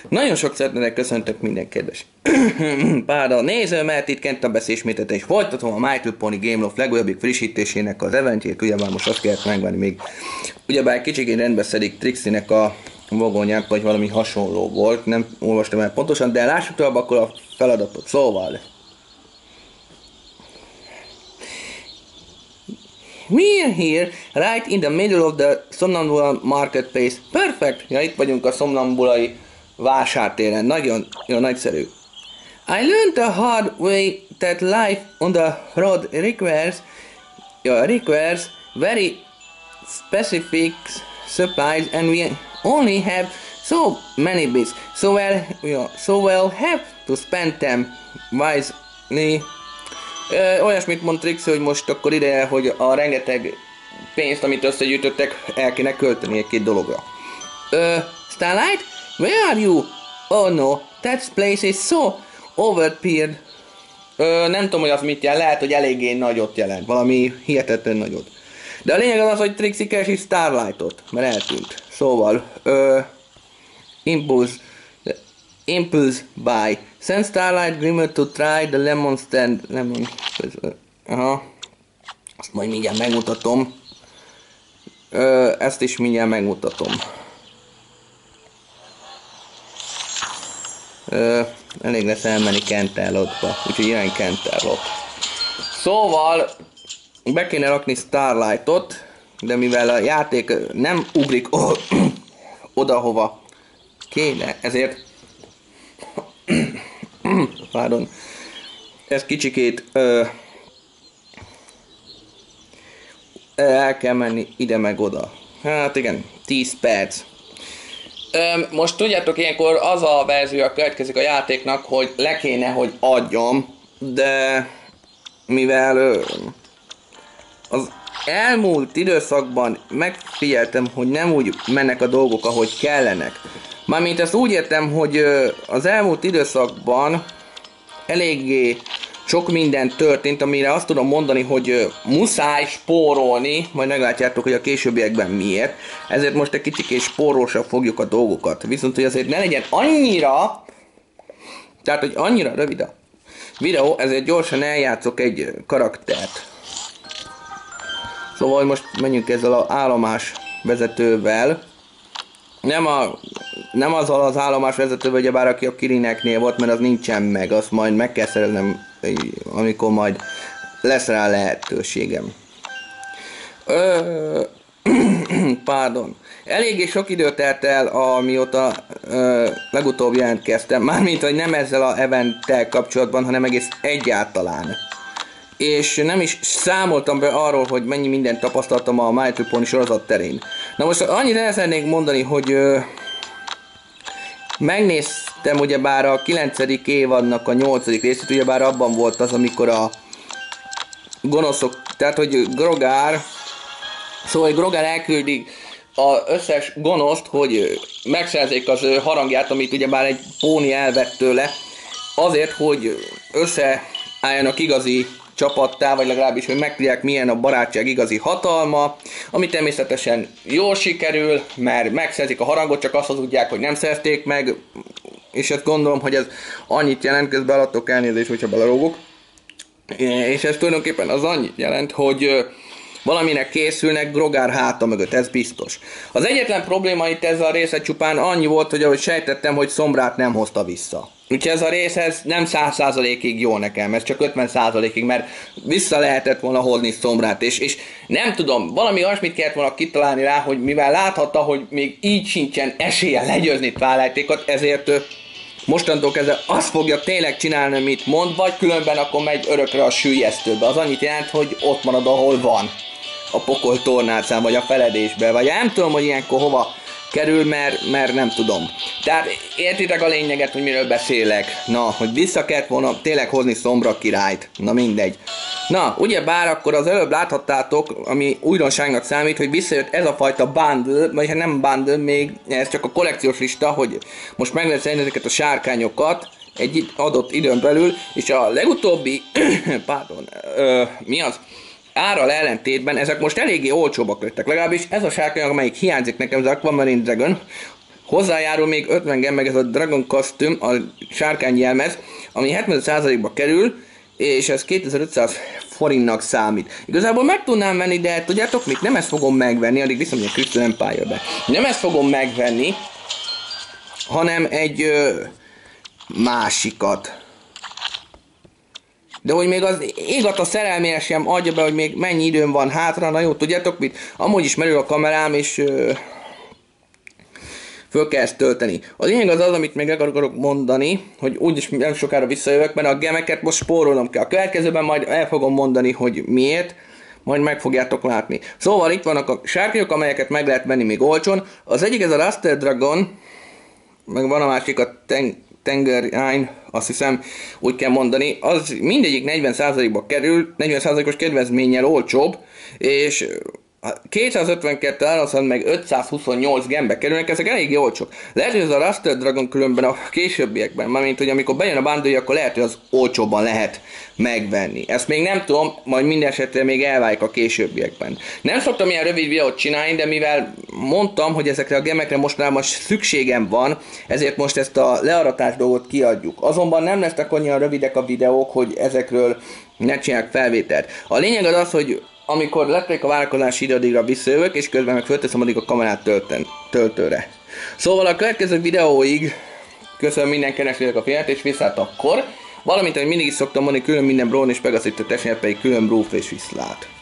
Nagyon sok szeretettel köszöntök minden kedves párda néző, mert itt kent a beszélésmétetés. Folytatom a My Little Pony Gameloft legújabbik frissítésének az eventjét, ugyebár most azt kellett megvenni még. Ugyebár kicsikén rendbe szedik Trixie-nek a vagonyát, vagy valami hasonló volt, nem olvastam el pontosan, de lássuk tovább akkor a feladatot. Szóval... We're here, right in the middle of the Somnambula Marketplace. Perfect! Ja, itt vagyunk a szomnambulai vásártéren. Nagyon jó, nagyszerű. I learned the hard way that life on the road requires very specific supplies, and we only have so many bits. So we'll have to spend them wisely. Olyasmit mond Trixie, hogy most akkor ideje, hogy a rengeteg pénzt, amit összegyűjtöttek, el kéne költeni egy-két dologra. Starlight? Where are you? Oh no, that place is so overpeered. Nem tudom, hogy az mit jelent, lehet, hogy eléggé nagyot jelent, valami hihetetlen nagyot. De a lényeg az, hogy Trixie keresi Starlightot, mert eltűnt. Szóval, Impulse buy. Send Starlight Glimmer to try the lemon stand. Aha. Azt majd mindjárt megmutatom. Ezt is mindjárt megmutatom. Elég lesz elmenni Canterlotba. Úgyhogy irány Canterlot. Szóval be kéne rakni Starlightot, de mivel a játék nem ugrik oda, hova kéne, ezért pardon, ez kicsikét el kell menni ide meg oda. Hát igen, 10 perc. Most tudjátok, ilyenkor az a verziója következik a játéknak, hogy le kéne, hogy adjam, de mivel az elmúlt időszakban megfigyeltem, hogy nem úgy mennek a dolgok, ahogy kellenek. Mármint ezt úgy értem, hogy az elmúlt időszakban eléggé sok minden történt, amire azt tudom mondani, hogy muszáj spórolni, majd meglátjátok, hogy a későbbiekben miért. Ezért most egy kicsikét spórolsra fogjuk a dolgokat. Viszont, hogy azért ne legyen annyira, tehát, hogy annyira rövid a videó, ezért gyorsan eljátszok egy karaktert. Szóval most menjünk ezzel az állomás vezetővel. Nem azzal az állomás vezetővel, ugyebár aki a Kirineknél volt, mert az nincsen meg, azt majd meg kell szereznem, amikor majd lesz rá lehetőségem. Pardon. Eléggé sok időt telt el, amióta legutóbb jelentkeztem, mármint, hogy nem ezzel a eventtel kapcsolatban, hanem egész egyáltalán. És nem is számoltam be arról, hogy mennyi mindent tapasztaltam a My Little Pony sorozat terén. Na most annyit el szeretnék mondani, hogy megnéztem ugyebár a 9. évadnak a 8. részét, ugyebár abban volt az, amikor a gonoszok, tehát hogy Grogár, szóval hogy Grogár elküldi az összes gonoszt, hogy megszerzik az ő harangját, amit ugyebár egy póni elvett tőle, azért, hogy összeálljanak igazi csapattá, vagy legalábbis, hogy megtudják, milyen a barátság igazi hatalma, ami természetesen jól sikerül, mert megszerzik a harangot, csak azt hazudják, hogy nem szerzték meg, és ezt gondolom, hogy ez annyit jelent, közben alattok elnézést, hogyha belerúgok, és ez tulajdonképpen az annyit jelent, hogy valaminek készülnek Grogár háta mögött, ez biztos. Az egyetlen probléma itt ezzel a része csupán annyi volt, hogy ahogy sejtettem, hogy Szombrát nem hozta vissza. Úgyhogy ez a rész ez nem 100%-ig jó nekem, ez csak 50%-ig, mert vissza lehetett volna hozni Szombrát, és nem tudom, valami olyasmit kellett volna kitalálni rá, hogy mivel láthatta, hogy még így sincsen esélye legyőzni Twilightékat, ezért mostantól kezdve azt fogja tényleg csinálni, amit mond, vagy különben akkor megy örökre a süllyesztőbe. Az annyit jelent, hogy ott marad, ahol van. A pokol tornácán, vagy a feledésbe, vagy nem tudom, hogy ilyenkor hova kerül, mert nem tudom. Tehát értitek a lényeget, hogy miről beszélek. Na, hogy vissza kellett volna tényleg hozni Szombra királyt. Na mindegy. Na, ugyebár akkor az előbb láthattátok, ami újdonságnak számít, hogy visszajött ez a fajta bundle, vagy hát nem bundle, még ez csak a kollekciós lista, hogy most meg lehet szerni ezeket a sárkányokat egy adott időn belül, és a legutóbbi, pardon, mi az? Árral ellentétben ezek most eléggé olcsóbbak lettek, legalábbis ez a sárkány, amelyik hiányzik nekem, az Aquamarine Dragon, Hozzájárul még 50 gem, meg ez a Dragon Costume, a sárkány jelmez, ami 75%-ba kerül, és ez 2500 forintnak számít. Igazából meg tudnám venni, de tudjátok mit? Nem ezt fogom megvenni, addig viszont a Crystal Empire-be. Nem ezt fogom megvenni, hanem egy másikat. De hogy még az Égat szerelmére sem adja be, hogy még mennyi időm van hátra, na jó, tudjátok mit? Amúgy is merül a kamerám, és föl kell ezt tölteni. A lényeg az az, amit még akarok mondani, hogy úgyis nem sokára visszajövök, mert a gemeket most spórolnom kell. A következőben majd el fogom mondani, hogy miért, majd meg fogjátok látni. Szóval itt vannak a sárkányok, amelyeket meg lehet venni még olcsón. Az egyik ez a Rusted Dragon, meg van a másik a Tangerine, azt hiszem úgy kell mondani, az mindegyik 40%-ba kerül, 40%-os kedvezménnyel olcsóbb, és 252 árazhat meg 528 gembe kerülnek, ezek elég olcsók. Lehet, hogy ez a Rusted Dragon különben a későbbiekben, mármint hogy amikor bejön a bundle, akkor lehet, hogy az olcsóbban lehet megvenni. Ezt még nem tudom, majd minden esetre még elválik a későbbiekben. Nem szoktam ilyen rövid videót csinálni, de mivel mondtam, hogy ezekre a gemekre mostanában szükségem van, ezért most ezt a learatás dolgot kiadjuk. Azonban nem lesznek olyan rövidek a videók, hogy ezekről ne csinálják felvételt. A lényeg az az, hogy amikor lettek a várakozási idő, addigra visszajövök, és közben meg fölteszem addig a kamerát töltőre. Szóval a következő videóig köszönöm mindenkinek a figyelmet, és viszlát akkor. Valamint, hogy mindig is szoktam mondani, külön minden Braun és Pegasus, a tessék pedig külön Brúf és viszlát.